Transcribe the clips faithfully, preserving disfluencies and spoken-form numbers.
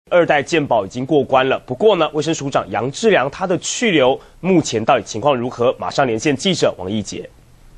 二代健保已经过关了，不过呢，卫生署长杨志良他的去留目前到底情况如何？马上连线记者王义杰。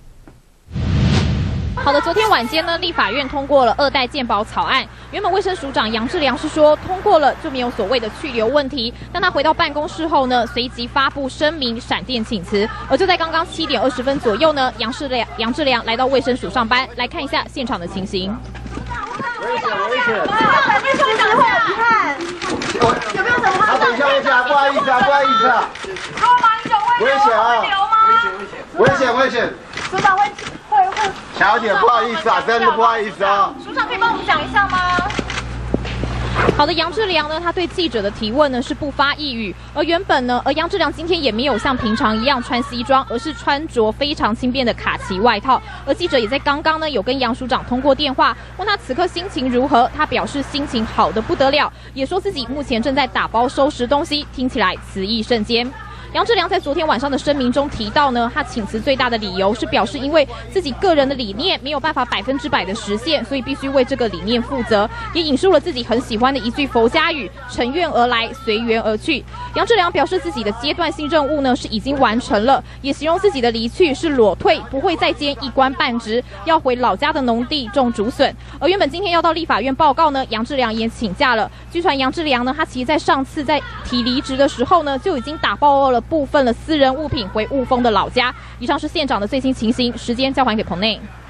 好的，昨天晚间呢，立法院通过了二代健保草案。原本卫生署长杨志良是说通过了就没有所谓的去留问题，但他回到办公室后呢，随即发布声明，闪电请辞。而就在刚刚七点二十分左右呢，杨志良杨志良来到卫生署上班，来看一下现场的情形。 危险危险！感觉署长会有遗憾，有没有什么话？等一下，等一下，不好意思啊，不好意思啊。说马英九会留会留吗？危险危险危险！署长会。 小姐，不好意思啊，真的不好意思啊。署长可以帮我们讲一下吗？ 好的，杨志良呢，他对记者的提问呢是不发一语。而原本呢，而杨志良今天也没有像平常一样穿西装，而是穿着非常轻便的卡其外套。而记者也在刚刚呢有跟杨署长通过电话，问他此刻心情如何。他表示心情好得不得了，也说自己目前正在打包收拾东西，听起来词意甚坚。 杨志良在昨天晚上的声明中提到呢，他请辞最大的理由是表示因为自己个人的理念没有办法百分之百的实现，所以必须为这个理念负责。也引述了自己很喜欢的一句佛家语：“乘愿而来，随缘而去。”杨志良表示自己的阶段性任务呢是已经完成了，也形容自己的离去是裸退，不会再兼一官半职，要回老家的农地种竹笋。而原本今天要到立法院报告呢，杨志良也请假了。据传杨志良呢，他其实在上次在提离职的时候呢，就已经打包了 部分的私人物品回雾峰的老家。以上是县长的最新情形，时间交还给彭内。